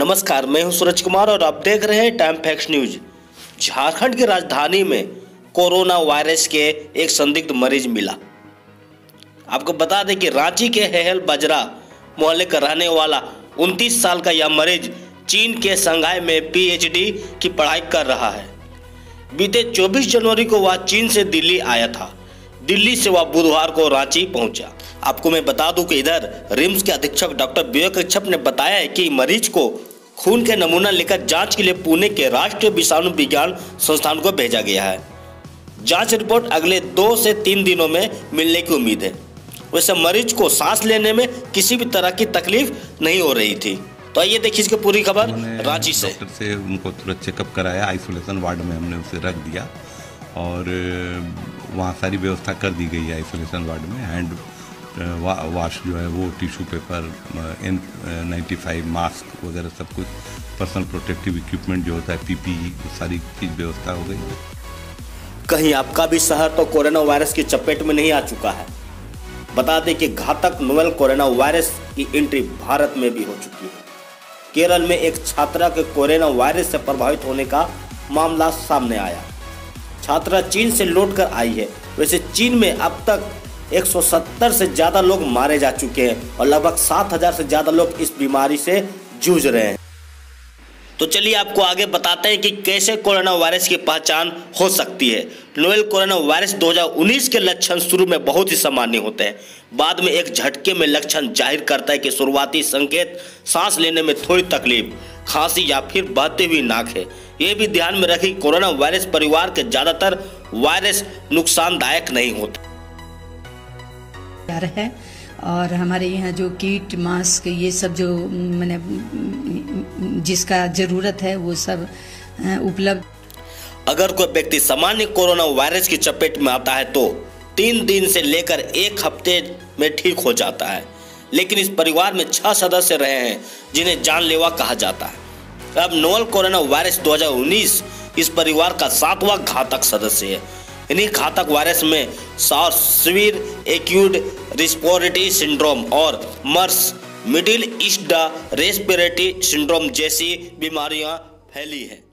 नमस्कार, मैं हूं सूरज कुमार और आप देख रहे हैं टाइम फैक्ट्स न्यूज। झारखंड की राजधानी में कोरोना वायरस के एक संदिग्ध मरीज मिला। आपको बता दें कि रांची के हेहल बजरा मोहल्ले का रहने वाला 29 साल का यह मरीज चीन के शंघाई में पीएचडी की पढ़ाई कर रहा है। बीते 24 जनवरी को वह चीन से दिल्ली आया था। दिल्ली से वह बुधवार को रांची पहुंचा। आपको मैं बता दूं कि इधर रिम्स के अधीक्षक डॉक्टर विवेक कच्छप ने बताया है कि मरीज को खून के नमूना लेकर जांच के लिए पुणे के राष्ट्रीय विषाणु विज्ञान संस्थान को भेजा गया है। जांच रिपोर्ट अगले 2 से 3 दिनों में मिलने की उम्मीद है। वैसे मरीज को सांस लेने में किसी भी तरह की तकलीफ नहीं हो रही थी। तो आइए देखिए इसकी पूरी खबर रांची से। डॉक्टर से उनको तुरंत चेकअप कराया, आइसोलेशन वार्ड में हमने उसे रख दिया और वहाँ सारी व्यवस्था कर दी गई है। आइसोलेशन वार्ड में हैंड वाश जो है वो, टिश्यू पेपर, N95 मास्क वगैरह सब कुछ, पर्सनल प्रोटेक्टिव इक्विपमेंट जो होता है PPE, सारी चीज़ व्यवस्था हो गई। कहीं आपका भी शहर तो कोरोना वायरस की चपेट में नहीं आ चुका है? बता दें कि घातक नोवेल कोरोना वायरस की एंट्री भारत में भी हो चुकी है। केरल में एक छात्रा के कोरोना वायरस से प्रभावित होने का मामला सामने आया। छात्रा चीन से लौटकर आई है। वैसे चीन में अब तक 170 से ज़्यादा लोग मारे जा चुके हैं और लगभग 7000 से ज़्यादा लोग इस बीमारी से जूझ रहे हैं। तो चलिए आपको आगे बताते हैं कि कैसे कोरोना वायरस की पहचान हो सकती है। नोवेल कोरोना वायरस 2019 के लक्षण शुरू में बहुत ही सामान्य होते हैं। बाद में एक झटके में लक्षण जाहिर करता है कि शुरुआती संकेत सांस लेने में थोड़ी तकलीफ, खांसी या फिर बहती हुई नाक है। ये भी ध्यान में रखें कि कोरोना वायरस परिवार के ज़्यादातर वायरस नुकसानदायक नहीं होते है। और हमारे यहाँ जो किट, मास्क, ये सब जो मैंने जिसका जरूरत है वो सब उपलब्ध। अगर कोई व्यक्ति सामान्य कोरोना वायरस की चपेट में आता है तो 3 दिन से लेकर 1 हफ्ते में ठीक हो जाता है। लेकिन इस परिवार में 6 सदस्य रहे हैं जिन्हें जानलेवा कहा जाता है। अब नोवेल कोरोना वायरस 2019 इस परिवार का 7वां घातक सदस्य है। इन्हीं घातक वायरस में SARS, severe acute respiratory syndrome और MERS, middle east respiratory syndrome जैसी बीमारियां फैली हैं।